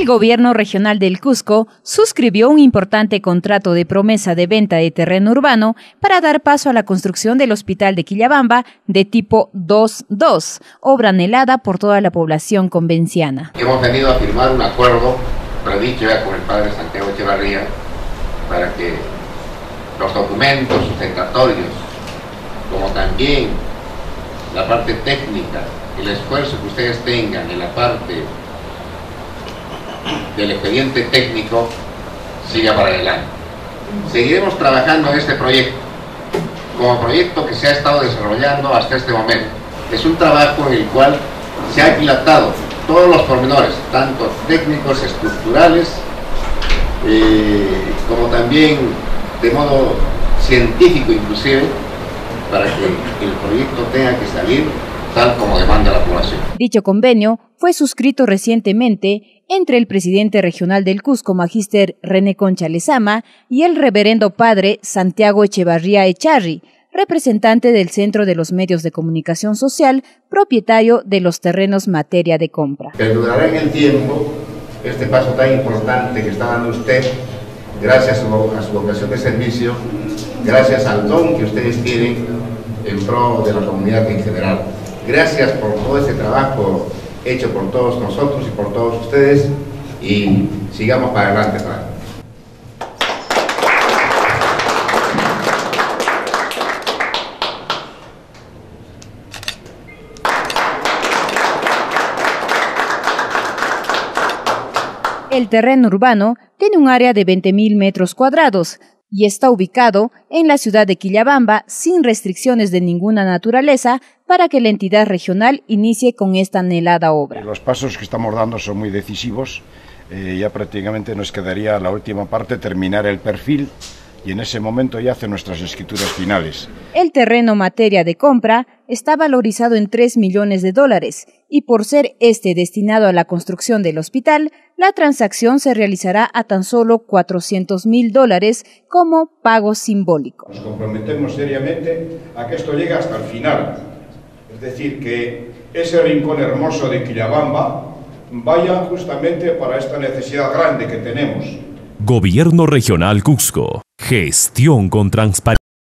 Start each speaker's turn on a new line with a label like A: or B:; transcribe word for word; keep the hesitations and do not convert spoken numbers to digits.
A: El gobierno regional del Cusco suscribió un importante contrato de promesa de venta de terreno urbano para dar paso a la construcción del hospital de Quillabamba de tipo dos dos, obra anhelada por toda la población convenciana.
B: Hemos venido a firmar un acuerdo predicho ya con el padre Santiago Echevarría para que los documentos sustentatorios, como también la parte técnica, el esfuerzo que ustedes tengan en la parte del expediente técnico siga para adelante. Seguiremos trabajando en este proyecto como proyecto que se ha estado desarrollando hasta este momento. Es un trabajo en el cual se ha aquilatado todos los pormenores, tanto técnicos, estructurales, eh, como también de modo científico inclusive, para que el proyecto tenga que salir tal como demanda la población.
A: Dicho convenio fue suscrito recientemente entre el presidente regional del Cusco, magíster René Concha Lezama, y el reverendo padre Santiago Echevarría Echarri, representante del Centro de los Medios de Comunicación Social, propietario de los terrenos materia de compra.
B: Perdurará en el tiempo este paso tan importante que está dando usted, gracias a su, a su vocación de servicio, gracias al don que ustedes tienen en pro de la comunidad en general. Gracias por todo este trabajo hecho por todos nosotros y por todos ustedes, y sigamos para adelante. Para.
A: El terreno urbano tiene un área de veinte mil metros cuadrados y está ubicado en la ciudad de Quillabamba sin restricciones de ninguna naturaleza para que la entidad regional inicie con esta anhelada obra.
C: Los pasos que estamos dando son muy decisivos. Eh, ya prácticamente nos quedaría la última parte, terminar el perfil, y en ese momento ya hacen nuestras escrituras finales.
A: El terreno materia de compra está valorizado en tres millones de dólares y por ser este destinado a la construcción del hospital, la transacción se realizará a tan solo cuatrocientos mil dólares como pago simbólico.
C: Nos comprometemos seriamente a que esto llegue hasta el final, es decir, que ese rincón hermoso de Quillabamba vaya justamente para esta necesidad grande que tenemos.
D: Gobierno Regional Cusco. Gestión con transparencia.